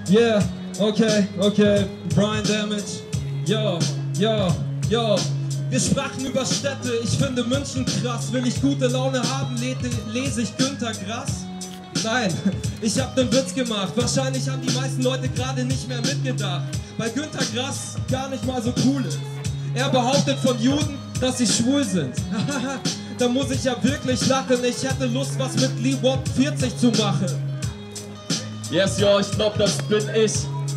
Yeah, okay, Brian Damage. Yo. Wir sprachen über Städte, ich finde München krass. Will ich gute Laune haben, lese ich Günter Grass? Nein, ich hab den Witz gemacht. Wahrscheinlich haben die meisten Leute gerade nicht mehr mitgedacht, weil Günter Grass gar nicht mal so cool ist. Er behauptet von Juden, dass sie schwul sind. Da muss ich ja wirklich lachen. Ich hätte Lust, was mit Lee Watt 40 zu machen. Yes, yo, ich glaub, das bin ich.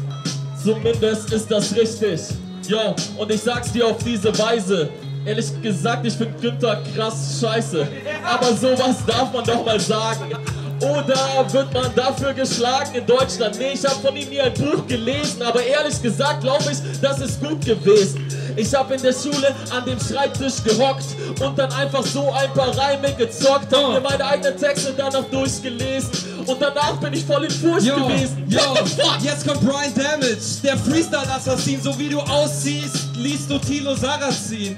Zumindest ist das richtig. Yo, und ich sag's dir auf diese Weise. Ehrlich gesagt, ich find Günter krass scheiße. Aber sowas darf man doch mal sagen. Oder wird man dafür geschlagen in Deutschland? Nee, ich hab von ihm nie ein Buch gelesen. Aber ehrlich gesagt, glaube ich, das ist gut gewesen. Ich hab in der Schule an dem Schreibtisch gehockt und dann einfach so ein paar Reime gezockt. Hab mir meine eigenen Texte danach durchgelesen und danach bin ich voll in Furcht gewesen. Jetzt kommt Brian Damage, der Freestyle-Assassin. So wie du aussiehst, liest du Thilo Sarrazin.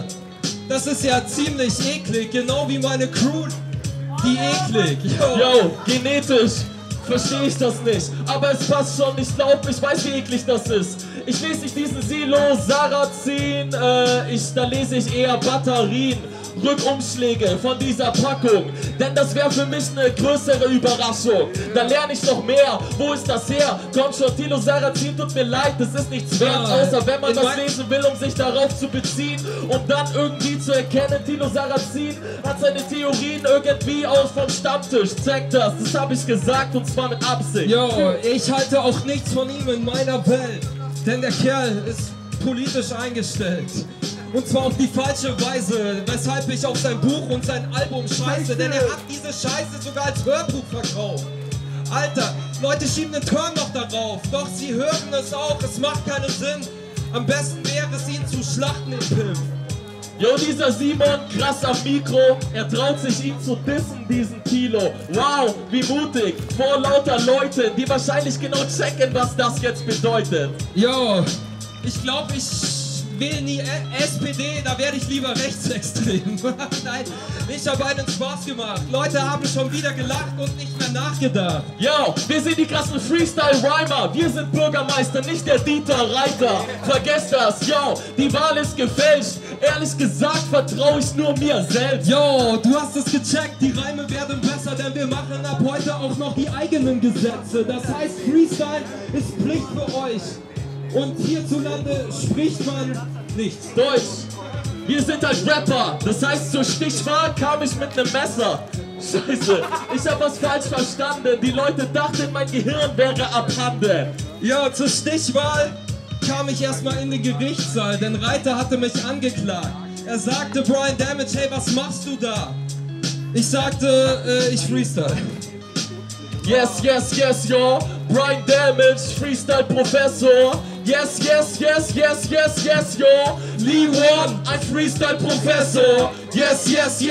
Das ist ja ziemlich eklig, genau wie meine Crew, die eklig. Yo, genetisch verstehe ich das nicht, aber es passt schon, ich glaube, ich weiß, wie eklig das ist. Ich lese nicht diesen Silo Sarrazin, da lese ich eher Batterien, Rückumschläge von dieser Packung, denn das wäre für mich eine größere Überraschung. Da lerne ich noch mehr, wo ist das her? Komm schon, Thilo Sarrazin, tut mir leid, das ist nichts wert, außer wenn man das lesen will, um sich darauf zu beziehen, um dann irgendwie zu erkennen, Thilo Sarrazin hat seine Theorien irgendwie aus vom Stammtisch. Zeig das habe ich gesagt und zwar mit Absicht. Yo, ich halte auch nichts von ihm in meiner Welt, denn der Kerl ist politisch eingestellt. Und zwar auf die falsche Weise, weshalb ich auf sein Buch und sein Album scheiße, denn er hat diese Scheiße sogar als Hörbuch verkauft. Alter, Leute schieben den Turn noch darauf, doch sie hören es auch, es macht keinen Sinn. Am besten wäre es, ihn zu schlachten im Pimp. Jo, dieser Simon, krass am Mikro, er traut sich ihn zu dissen, diesen Thilo. Wow, wie mutig, vor lauter Leuten, die wahrscheinlich genau checken, was das jetzt bedeutet. Jo, ich glaube, ich wähle nie SPD, da werde ich lieber rechtsextrem. Nein, ich habe einen Spaß gemacht. Leute haben schon wieder gelacht und nicht mehr nachgedacht. Yo, wir sind die krassen Freestyle-Rhymer. Wir sind Bürgermeister, nicht der Dieter Reiter. Vergesst das, yo, die Wahl ist gefälscht. Ehrlich gesagt vertraue ich nur mir selbst. Yo, du hast es gecheckt, die Reime werden besser, denn wir machen ab heute auch noch die eigenen Gesetze. Das heißt, Freestyle ist Pflicht für euch. Und hierzulande spricht man nicht Deutsch. Wir sind halt Rapper, das heißt zur Stichwahl kam ich mit nem Messer. Scheiße, ich hab was falsch verstanden. Die Leute dachten, mein Gehirn wäre abhanden. Ja, zur Stichwahl kam ich erstmal in den Gerichtssaal, denn Reiter hatte mich angeklagt. Er sagte, Brian Damage, hey, was machst du da? Ich sagte, ich freestyle. Yes, yo, Brian Damage, Freestyle-Professor. Yes, yo, Lee Watt, ein Freestyle-Professor. Yes,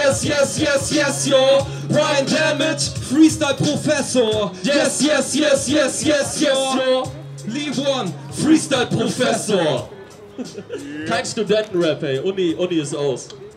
yo, Brian Damage, Freestyle-Professor. Yes, yo, Lee Watt, Freestyle-Professor. Kein Studentenrap, ey, Uni ist aus.